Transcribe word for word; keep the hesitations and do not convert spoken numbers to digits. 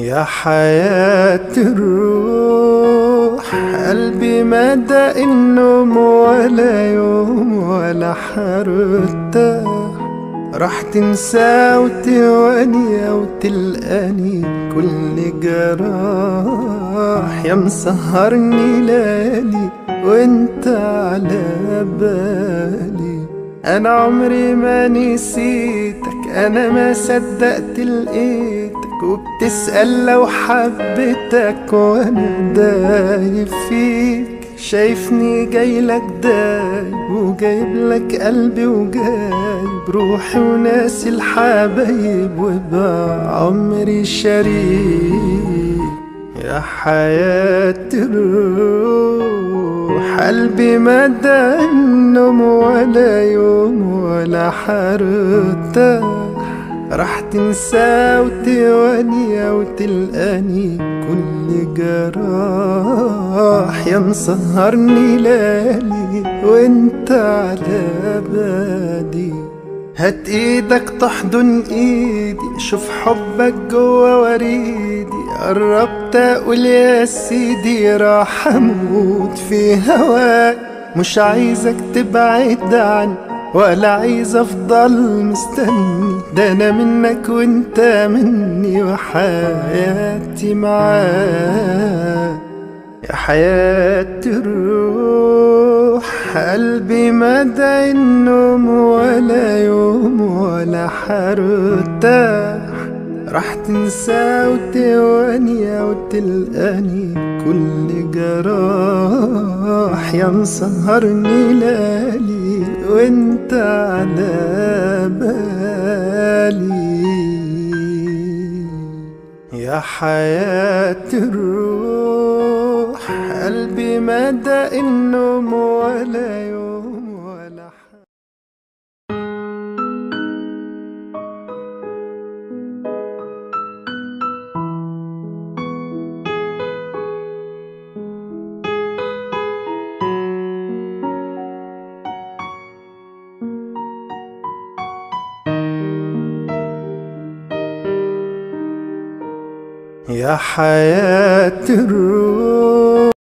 يا حياة الروح، قلبي ما داق النوم ولا يوم ولا حرتاح. راح تنسى وتواني وتلقاني كل جراح. يا مسهرني ليالي وانت على بالي، انا عمري ما نسيتك، انا ما صدقت لقيتك. وبتسأل لو حبيتك وانا دايب فيك. شايفني جايلك دايب وجايب لك قلبي وجايب روحي وناسي الحبايب وبقى عمري شريك. يا حياة الروح، قلبي ما داق النوم ولا يوم ولا حرتاح. راح تنسى وتواني وتلقاني كل جراح. يا مسهرني ليالي وانت على بالي. هات ايدك تحضن ايدي، شوف حبك جوا وريدي. قربت اقول يا سيدي راح اموت في هواك. مش عايزك تبعد عني ولا عايز افضل مستني، ده انا منك وانت مني وحياتي معاك. يا حياة الروح، قلبي ما داق النوم ولا يوم ولا حرتاح. راح تنسى وتواني وتلقاني كل جراح. يا مسهرني ليالي وانت على بالي. يا حياة الروح، قلبي ما داق النوم ولا يوم ولا حرتاح. يا حياة الروح،